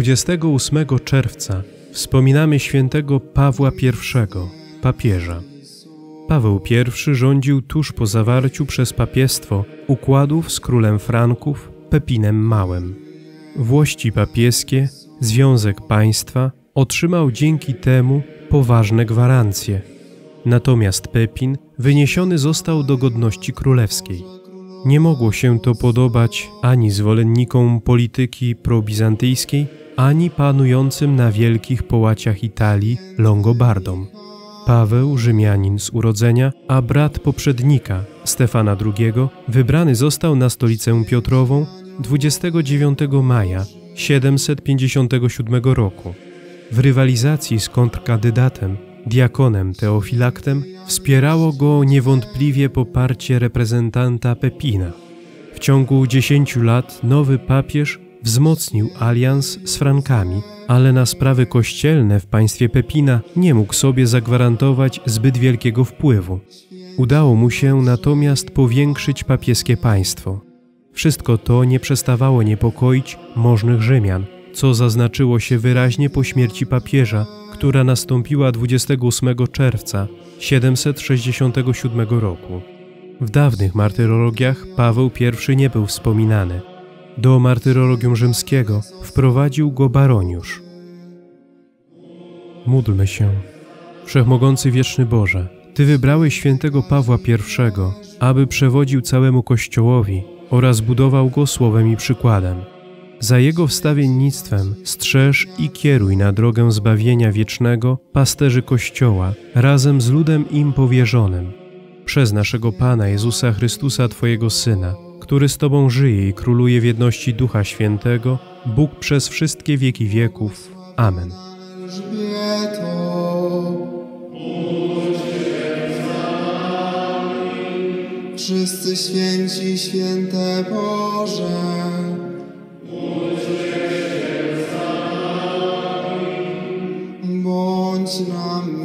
28 czerwca wspominamy świętego Pawła I, papieża. Paweł I rządził tuż po zawarciu przez papiestwo układów z królem Franków Pepinem Małym. Włości papieskie, związek państwa otrzymał dzięki temu poważne gwarancje. Natomiast Pepin wyniesiony został do godności królewskiej. Nie mogło się to podobać ani zwolennikom polityki probizantyjskiej, ani panującym na wielkich połaciach Italii Longobardom. Paweł, Rzymianin z urodzenia, a brat poprzednika, Stefana II, wybrany został na stolicę Piotrową 29 maja 757 roku. W rywalizacji z kontrkandydatem, diakonem Teofilaktem, wspierało go niewątpliwie poparcie reprezentanta Pepina. W ciągu 10 lat nowy papież wzmocnił alians z Frankami, ale na sprawy kościelne w państwie Pepina nie mógł sobie zagwarantować zbyt wielkiego wpływu. Udało mu się natomiast powiększyć papieskie państwo. Wszystko to nie przestawało niepokoić możnych Rzymian, co zaznaczyło się wyraźnie po śmierci papieża, która nastąpiła 28 czerwca 767 roku. W dawnych martyrologiach Paweł I nie był wspominany. Do martyrologium rzymskiego wprowadził go Baroniusz. Módlmy się. Wszechmogący wieczny Boże, Ty wybrałeś świętego Pawła I, aby przewodził całemu Kościołowi oraz budował go słowem i przykładem. Za jego wstawiennictwem strzeż i kieruj na drogę zbawienia wiecznego pasterzy Kościoła razem z ludem im powierzonym. Przez naszego Pana Jezusa Chrystusa, Twojego Syna, który z Tobą żyje i króluje w jedności Ducha Świętego, Bóg przez wszystkie wieki wieków. Amen. Wszyscy święci, święte Boże, bądź nami.